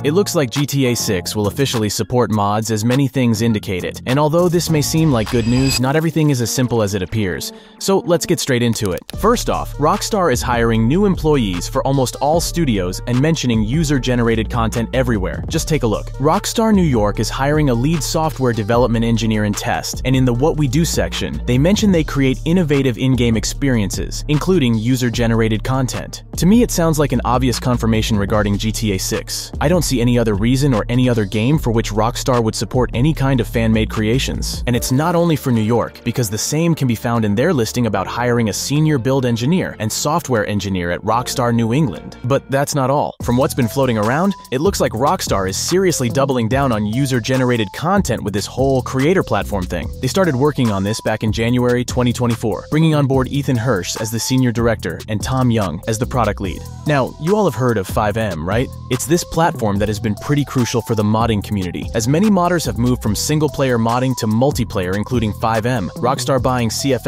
It looks like GTA 6 will officially support mods as many things indicate it, and although this may seem like good news, not everything is as simple as it appears. So let's get straight into it. First off, Rockstar is hiring new employees for almost all studios and mentioning user-generated content everywhere. Just take a look. Rockstar New York is hiring a lead software development engineer and test, and in the What We Do section, they mention they create innovative in-game experiences, including user-generated content. To me, it sounds like an obvious confirmation regarding GTA 6. I don't see any other reason or any other game for which Rockstar would support any kind of fan-made creations. And it's not only for New York, because the same can be found in their listing about hiring a senior build engineer and software engineer at Rockstar New England. But that's not all. From what's been floating around, it looks like Rockstar is seriously doubling down on user-generated content with this whole creator platform thing. They started working on this back in January 2024, bringing on board Ethan Hirsch as the senior director and Tom Young as the product lead. Now, you all have heard of FiveM, right? It's this platform that has been pretty crucial for the modding community, as many modders have moved from single-player modding to multiplayer, including FiveM. Rockstar buying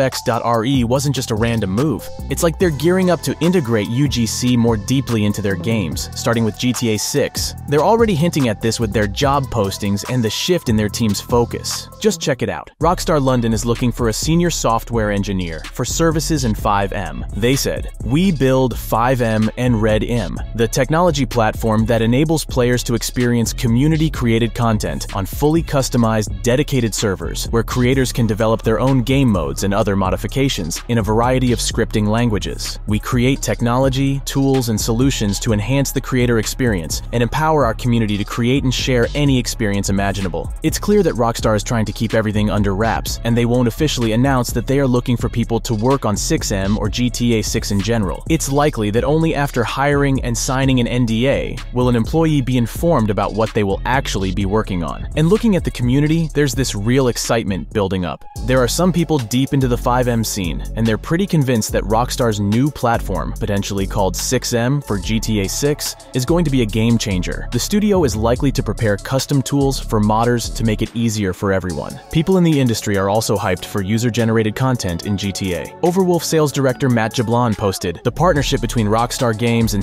CFX.re wasn't just a random move. It's like they're gearing up to integrate UGC more deeply into their games, starting with GTA 6. They're already hinting at this with their job postings and the shift in their team's focus. Just check it out. Rockstar London is looking for a senior software engineer for services in FiveM. They said, "We build FiveM and RedM, the technology platform that enables players to experience community-created content on fully customized, dedicated servers, where creators can develop their own game modes and other modifications in a variety of scripting languages. We create technology, tools, and solutions to enhance the creator experience and empower our community to create and share any experience imaginable." It's clear that Rockstar is trying to keep everything under wraps, and they won't officially announce that they are looking for people to work on 6M or GTA 6 in general. It's likely that only after hiring and signing an NDA will an employee be informed about what they will actually be working on. And looking at the community, there's this real excitement building up. There are some people deep into the FiveM scene, and they're pretty convinced that Rockstar's new platform, potentially called 6M for GTA 6, is going to be a game changer. The studio is likely to prepare custom tools for modders to make it easier for everyone. People in the industry are also hyped for user-generated content in GTA. Overwolf sales director Matt Jablon posted, "The partnership between Rockstar Games and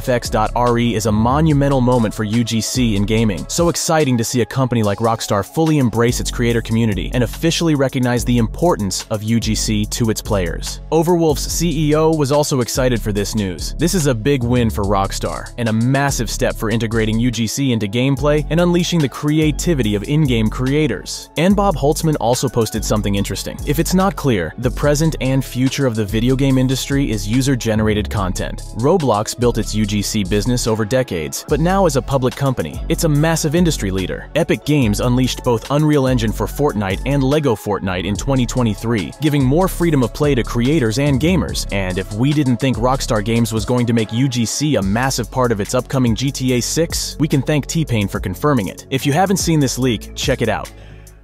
CFX.re is a monumental moment for UGC in gaming. So exciting to see a company like Rockstar fully embrace its creator community and officially recognize the importance of UGC to its players." Overwolf's CEO was also excited for this news. This is a big win for Rockstar, and a massive step for integrating UGC into gameplay and unleashing the creativity of in-game creators. And Bob Holtzman also posted something interesting. "If it's not clear, the present and future of the video game industry is user-generated content. Roblox built its UGC business over decades, but now as a public company, it's a massive industry leader. Epic Games unleashed both Unreal Engine for Fortnite and LEGO Fortnite in 2023, giving more freedom of play to creators and gamers. And if we didn't think Rockstar Games was going to make UGC a massive part of its upcoming GTA 6, we can thank T-Pain for confirming it. If you haven't seen this leak, check it out."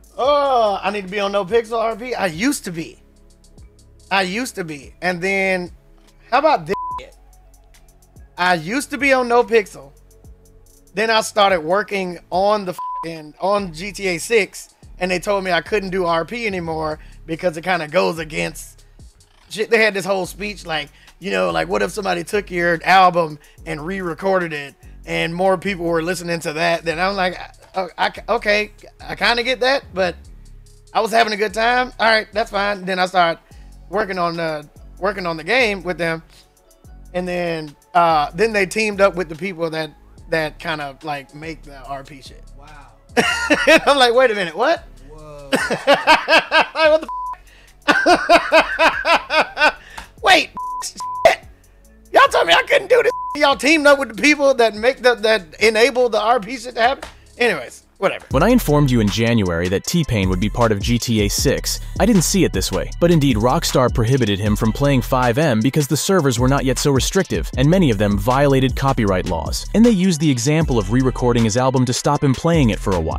Oh, I need to be on NoPixel RP. I used to be. And then, how about this shit? I used to be on NoPixel. Then I started working on the on GTA 6, and they told me I couldn't do RP anymore because it kind of goes against shit. They had this whole speech like, you know, like what if somebody took your album and re-recorded it and more people were listening to that? Then I'm like, okay, I kind of get that, but I was having a good time. All right, that's fine. Then I started working on the game with them, and then they teamed up with the people that kind of like make the RP shit. Wow. And I'm like, wait a minute, what? Whoa. Like, what the wait, shit. Y'all told me I couldn't do this. Y'all teamed up with the people that make that enable the RP shit to happen. Anyways, whatever. When I informed you in January that T-Pain would be part of GTA 6, I didn't see it this way. But indeed, Rockstar prohibited him from playing FiveM because the servers were not yet so restrictive, and many of them violated copyright laws. And they used the example of re-recording his album to stop him playing it for a while.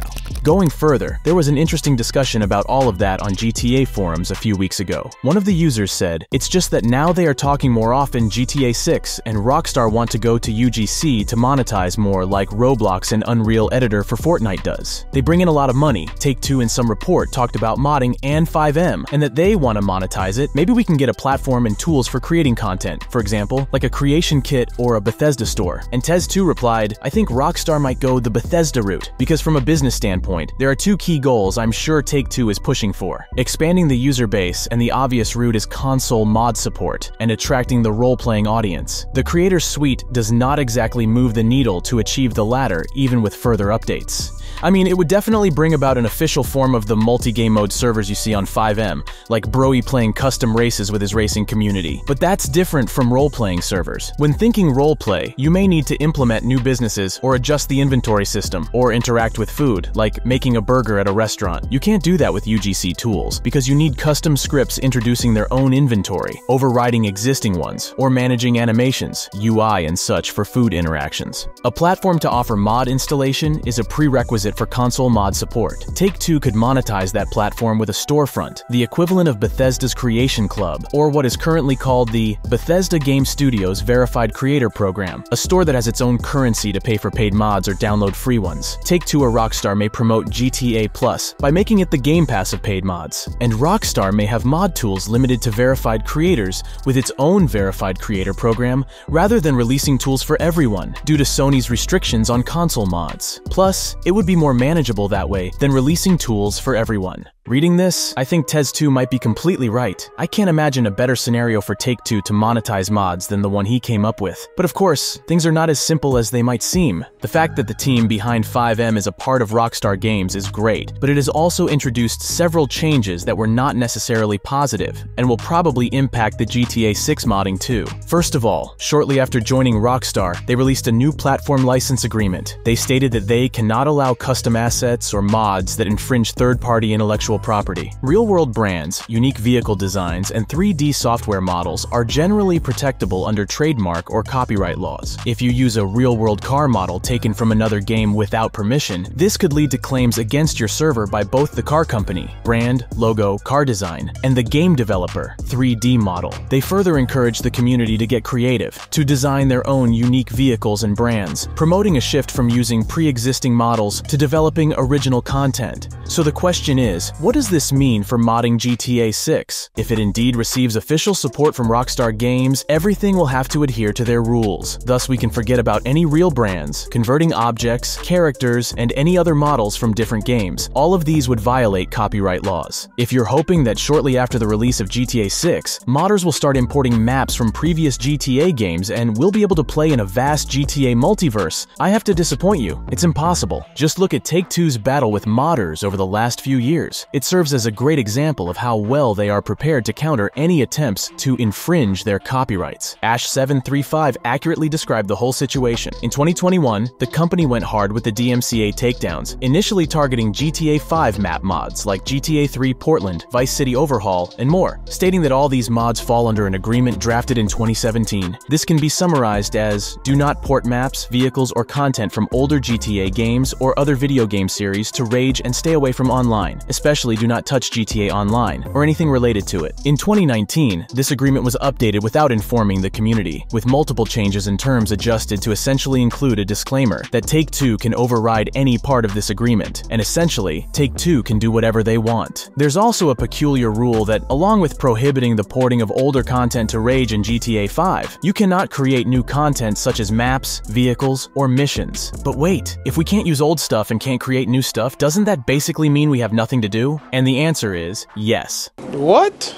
Going further, there was an interesting discussion about all of that on GTA forums a few weeks ago. One of the users said, "It's just that now they are talking more often GTA 6 and Rockstar want to go to UGC to monetize more like Roblox and Unreal Editor for Fortnite does. They bring in a lot of money. Take-Two in some report talked about modding and FiveM, and that they want to monetize it. Maybe we can get a platform and tools for creating content, for example, like a creation kit or a Bethesda store." And Tez2 replied, "I think Rockstar might go the Bethesda route, because from a business standpoint, there are two key goals I'm sure Take-Two is pushing for: expanding the user base, and the obvious route is console mod support, and attracting the role-playing audience. The Creator Suite does not exactly move the needle to achieve the latter, even with further updates." I mean, it would definitely bring about an official form of the multi-game mode servers you see on FiveM, like Broy playing custom races with his racing community. But that's different from role-playing servers. When thinking roleplay, you may need to implement new businesses or adjust the inventory system, or interact with food, like making a burger at a restaurant. You can't do that with UGC tools, because you need custom scripts introducing their own inventory, overriding existing ones, or managing animations, UI and such for food interactions. A platform to offer mod installation is a prerequisite for console mod support. Take-Two could monetize that platform with a storefront, the equivalent of Bethesda's Creation Club, or what is currently called the Bethesda Game Studios Verified Creator Program, a store that has its own currency to pay for paid mods or download free ones. Take-Two or Rockstar may promote GTA Plus by making it the Game Pass of paid mods, and Rockstar may have mod tools limited to verified creators with its own Verified Creator Program, rather than releasing tools for everyone, due to Sony's restrictions on console mods. Plus, it would be more manageable that way than releasing tools for everyone. Reading this, I think Tez2 might be completely right. I can't imagine a better scenario for Take-Two to monetize mods than the one he came up with. But of course, things are not as simple as they might seem. The fact that the team behind FiveM is a part of Rockstar Games is great, but it has also introduced several changes that were not necessarily positive, and will probably impact the GTA 6 modding too. First of all, shortly after joining Rockstar, they released a new platform license agreement. They stated that they cannot allow custom assets or mods that infringe third-party intellectual property. Real-world brands, unique vehicle designs, and 3D software models are generally protectable under trademark or copyright laws. If you use a real-world car model taken from another game without permission, this could lead to claims against your server by both the car company, brand, logo, car design, and the game developer, 3D model. They further encourage the community to get creative, to design their own unique vehicles and brands, promoting a shift from using pre-existing models to developing original content. So the question is, what does this mean for modding GTA 6? If it indeed receives official support from Rockstar Games, everything will have to adhere to their rules. Thus, we can forget about any real brands, converting objects, characters, and any other models from different games. All of these would violate copyright laws. If you're hoping that shortly after the release of GTA 6, modders will start importing maps from previous GTA games and we'll be able to play in a vast GTA multiverse, I have to disappoint you. It's impossible. Just look at Take-Two's battle with modders over the last few years. It serves as a great example of how well they are prepared to counter any attempts to infringe their copyrights. Ash735 accurately described the whole situation. In 2021, the company went hard with the DMCA takedowns, initially targeting GTA 5 map mods like GTA 3 Portland, Vice City Overhaul, and more, stating that all these mods fall under an agreement drafted in 2017. This can be summarized as, do not port maps, vehicles, or content from older GTA games or other video game series to Rage and stay away from online, especially do not touch GTA Online, or anything related to it. In 2019, this agreement was updated without informing the community, with multiple changes in terms adjusted to essentially include a disclaimer that Take-Two can override any part of this agreement, and essentially, Take-Two can do whatever they want. There's also a peculiar rule that, along with prohibiting the porting of older content to Rage and GTA 5, you cannot create new content such as maps, vehicles, or missions. But wait, if we can't use old stuff and can't create new stuff, doesn't that basically mean we have nothing to do? And the answer is yes. What?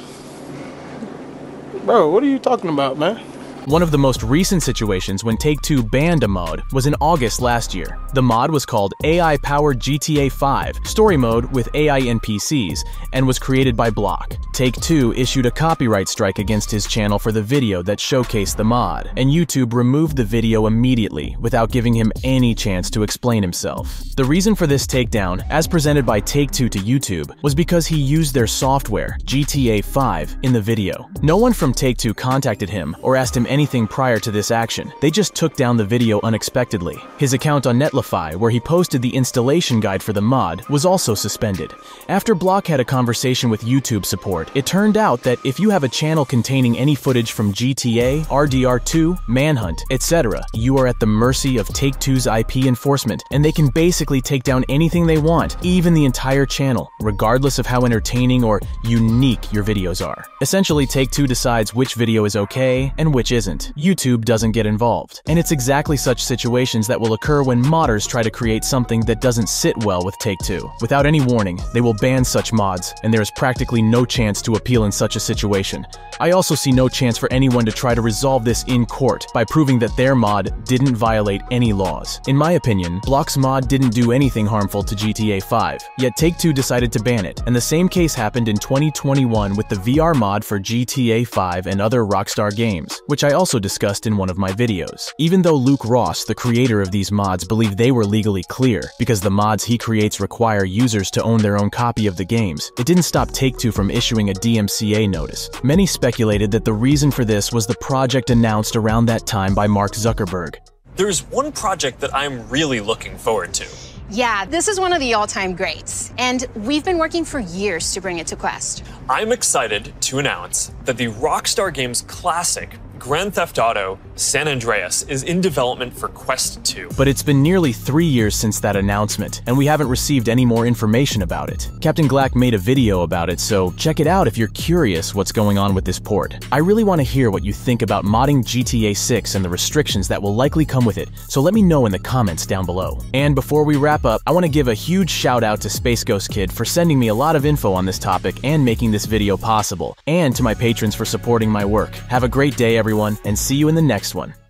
Bro, what are you talking about, man? One of the most recent situations when Take-Two banned a mod was in August last year. The mod was called AI-powered GTA 5 Story Mode with AI NPCs and was created by Block. Take-Two issued a copyright strike against his channel for the video that showcased the mod, and YouTube removed the video immediately without giving him any chance to explain himself. The reason for this takedown, as presented by Take-Two to YouTube, was because he used their software, GTA 5, in the video. No one from Take-Two contacted him or asked him anything prior to this action. They just took down the video unexpectedly. His account on Netlify, where he posted the installation guide for the mod, was also suspended. After Block had a conversation with YouTube support, it turned out that if you have a channel containing any footage from GTA, RDR2, Manhunt, etc., you are at the mercy of Take-Two's IP enforcement, and they can basically take down anything they want, even the entire channel, regardless of how entertaining or unique your videos are. Essentially, Take-Two decides which video is okay and which isn't. YouTube doesn't get involved. And it's exactly such situations that will occur when modders try to create something that doesn't sit well with Take-Two. Without any warning, they will ban such mods, and there is practically no chance to appeal in such a situation. I also see no chance for anyone to try to resolve this in court by proving that their mod didn't violate any laws. In my opinion, Block's mod didn't do anything harmful to GTA 5, yet Take-Two decided to ban it, and the same case happened in 2021 with the VR mod for GTA 5 and other Rockstar games, which I also discussed in one of my videos. Even though Luke Ross, the creator of these mods, believed they were legally clear, because the mods he creates require users to own their own copy of the games, it didn't stop Take-Two from issuing a DMCA notice. Many speculated that the reason for this was the project announced around that time by Mark Zuckerberg. There's one project that I'm really looking forward to. Yeah, this is one of the all-time greats, and we've been working for years to bring it to Quest. I'm excited to announce that the Rockstar Games classic Grand Theft Auto San Andreas is in development for Quest 2. But it's been nearly 3 years since that announcement, and we haven't received any more information about it. Captain Glack made a video about it, so check it out if you're curious what's going on with this port. I really want to hear what you think about modding GTA 6 and the restrictions that will likely come with it, so let me know in the comments down below. And before we wrap up, I want to give a huge shout out to Space Ghost Kid for sending me a lot of info on this topic and making this video possible, and to my patrons for supporting my work. Have a great day, everyone, and see you in the next one.